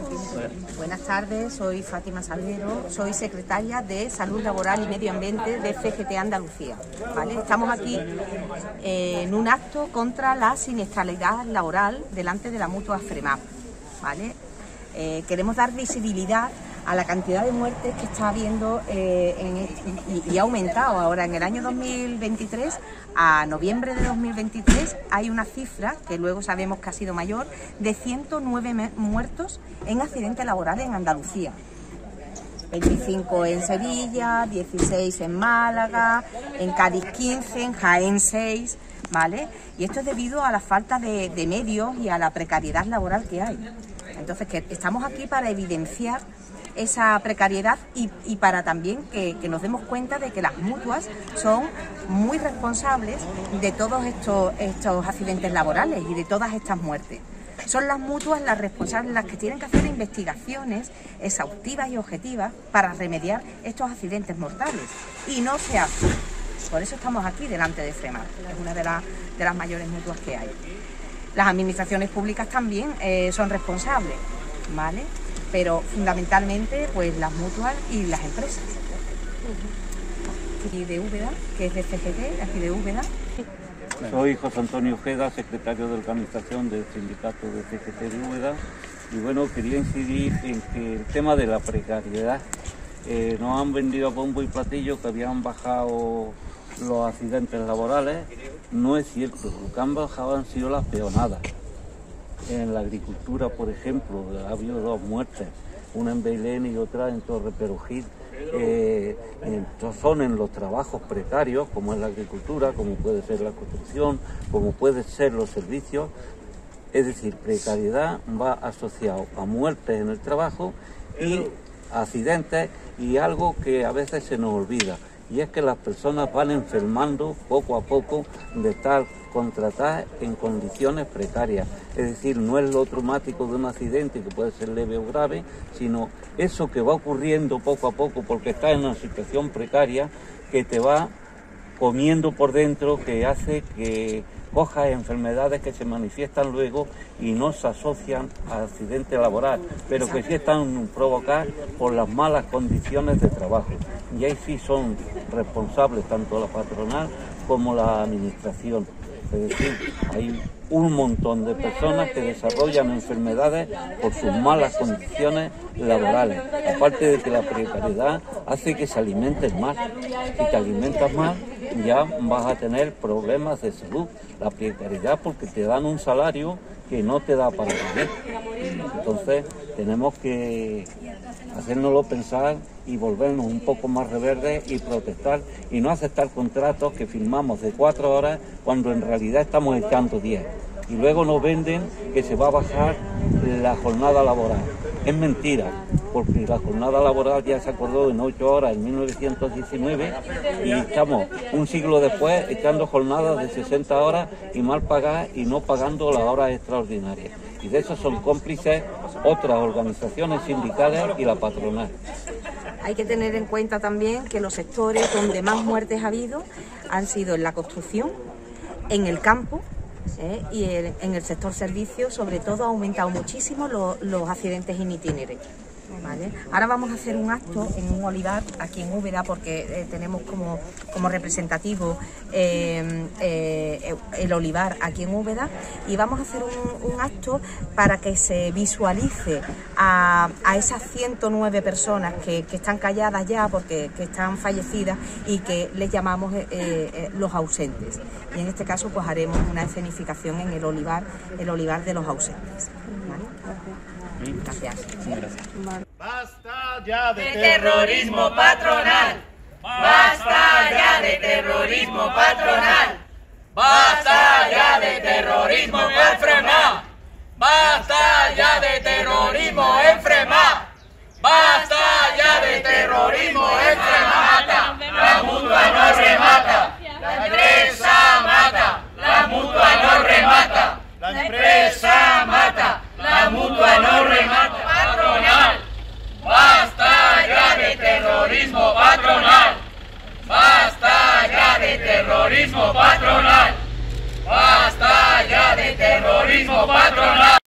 Buenas tardes, soy Fátima Salguero, soy secretaria de Salud Laboral y Medio Ambiente de CGT Andalucía. ¿Vale? Estamos aquí en un acto contra la siniestralidad laboral delante de la mutua FREMAP. ¿Vale? Queremos dar visibilidad a la cantidad de muertes que está habiendo y ha aumentado ahora. En el año 2023, a noviembre de 2023, hay una cifra, que luego sabemos que ha sido mayor, de 109 muertos en accidentes laborales en Andalucía. 25 en Sevilla, 16 en Málaga, en Cádiz 15, en Jaén 6, ¿vale? Y esto es debido a la falta de medios y a la precariedad laboral que hay. Entonces, que estamos aquí para evidenciar esa precariedad y para también que nos demos cuenta de que las mutuas son muy responsables de todos estos accidentes laborales y de todas estas muertes. Son las mutuas las responsables, las que tienen que hacer investigaciones exhaustivas y objetivas para remediar estos accidentes mortales. Y no se hace. Por eso estamos aquí delante de FREMAP, es una de las mayores mutuas que hay. Las administraciones públicas también son responsables, ¿vale? Pero fundamentalmente pues las mutuas y las empresas. Y de Úbeda, que es de CGT, aquí de Úbeda. Soy José Antonio Ojeda, secretario de organización del sindicato de CGT de Úbeda, y bueno, quería incidir en que el tema de la precariedad nos han vendido a bombo y platillo que habían bajado los accidentes laborales. No es cierto, lo que han bajado han sido las peonadas. En la agricultura, por ejemplo, ha habido 2 muertes, una en Belén y otra en Torre Perugil. Son en los trabajos precarios, como es la agricultura, como puede ser la construcción, como pueden ser los servicios. Es decir, precariedad va asociado a muertes en el trabajo y accidentes, y algo que a veces se nos olvida, y es que las personas van enfermando poco a poco de estar contratadas en condiciones precarias. Es decir, no es lo traumático de un accidente que puede ser leve o grave, sino eso que va ocurriendo poco a poco porque estás en una situación precaria que te va comiendo por dentro, que hace que cojas enfermedades que se manifiestan luego y no se asocian a accidente laboral, pero que sí están provocadas por las malas condiciones de trabajo. Y ahí sí son responsables tanto la patronal como la administración. Es decir, hay un montón de personas que desarrollan enfermedades por sus malas condiciones laborales. Aparte de que la precariedad hace que se alimenten más. Si te alimentas más, ya vas a tener problemas de salud. La precariedad porque te dan un salario que no te da para vivir. Entonces tenemos que hacérnoslo pensar y volvernos un poco más reverdes y protestar y no aceptar contratos que firmamos de 4 horas cuando en realidad estamos echando 10. Y luego nos venden que se va a bajar la jornada laboral. Es mentira, porque la jornada laboral ya se acordó en 8 horas en 1919 y estamos un siglo después echando jornadas de 60 horas y mal pagadas y no pagando las horas extraordinarias. Y de eso son cómplices otras organizaciones sindicales y la patronal. Hay que tener en cuenta también que los sectores donde más muertes ha habido han sido en la construcción, en el campo, y en el sector servicios, sobre todo, ha aumentado muchísimo los accidentes in itinere. ¿Vale? Ahora vamos a hacer un acto en un olivar aquí en Úbeda porque tenemos como representativo el olivar aquí en Úbeda, y vamos a hacer un acto para que se visualice a esas 109 personas que están calladas ya porque que están fallecidas y que les llamamos los ausentes, y en este caso pues haremos una escenificación en el olivar de los ausentes. ¿Vale? Gracias. ¡Basta ya de terrorismo patronal! ¡Basta ya de terrorismo patronal! ¡Basta ya de terrorismo en FREMAP! ¡Basta ya de terrorismo en FREMAP! ¡Basta ya de terrorismo en FREMAP! ¡La mutua no remata! ¡La empresa mata! ¡La mutua no remata! ¡La empresa mata! ¡La mutua no remata! ¡Patronal! ¡Basta ya de terrorismo patronal! ¡Basta ya de terrorismo patronal! ¡Basta ya de terrorismo patronal!